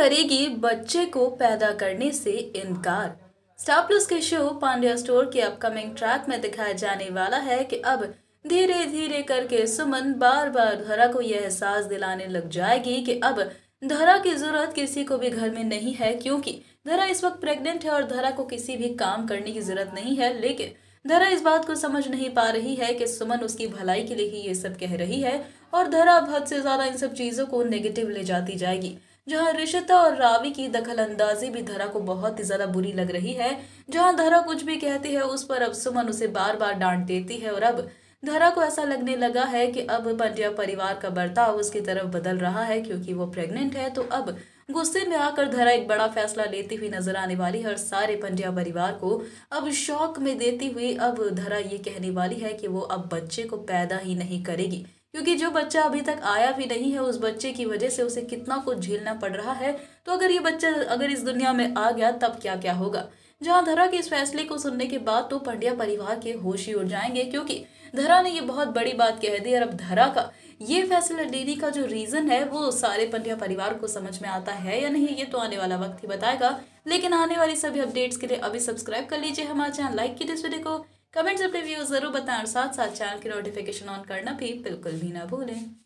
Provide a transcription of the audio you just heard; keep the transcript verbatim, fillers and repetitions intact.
करेगी बच्चे को पैदा करने से इनकार। स्टार प्लस के शो पांड्या स्टोर के अपकमिंग ट्रैक में दिखाया जाने वाला है कि अब धीरे धीरे करके सुमन बार बार धरा को यह एहसास दिलाने लग जाएगी कि अब धरा की जरूरत किसी को भी घर में नहीं है, क्योंकि धरा इस वक्त प्रेग्नेंट है और धरा को किसी भी काम करने की जरूरत नहीं है। लेकिन धरा इस बात को समझ नहीं पा रही है कि सुमन उसकी भलाई के लिए ही ये सब कह रही है और धरा अब हद से ज्यादा इन सब चीजों को नेगेटिव ले जाती जाएगी। जहां ऋषिता और रावी की दखल अंदाजी भी धरा को बहुत ही ज्यादा बुरी लग रही है। जहां धरा कुछ भी कहती है उस पर अब सुमन उसे बार बार डांट देती है और अब धरा को ऐसा लगने लगा है कि अब पंड्या परिवार का बर्ताव उसकी तरफ बदल रहा है, क्योंकि वो प्रेग्नेंट है। तो अब गुस्से में आकर धरा एक बड़ा फैसला लेती हुई नजर आने वाली है और सारे पंड्या परिवार को अब शौक में देती हुई अब धरा ये कहने वाली है कि वो अब बच्चे को पैदा ही नहीं करेगी, क्योंकि जो बच्चा अभी तक आया भी नहीं है उस बच्चे की वजह से उसे कितना कुछ झेलना पड़ रहा है। तो अगर ये बच्चा अगर इस दुनिया में आ गया तब क्या क्या होगा। जहां धरा के इस फैसले को सुनने के बाद तो पंड्या परिवार के होश ही उड़ जाएंगे, क्योंकि धरा ने ये बहुत बड़ी बात कह दी और अब धरा का ये फैसला लेने का जो रीजन है वो सारे पंड्या परिवार को समझ में आता है या नहीं, ये तो आने वाला वक्त ही बताएगा। लेकिन आने वाली सभी अपडेट्स के लिए अभी सब्सक्राइब कर लीजिए हमारा चैनल, लाइक कीजिए इस वीडियो को, कमेंट्स अपने व्यूज जरूर बताएं और साथ साथ चैनल की नोटिफिकेशन ऑन करना भी बिल्कुल भी ना भूलें।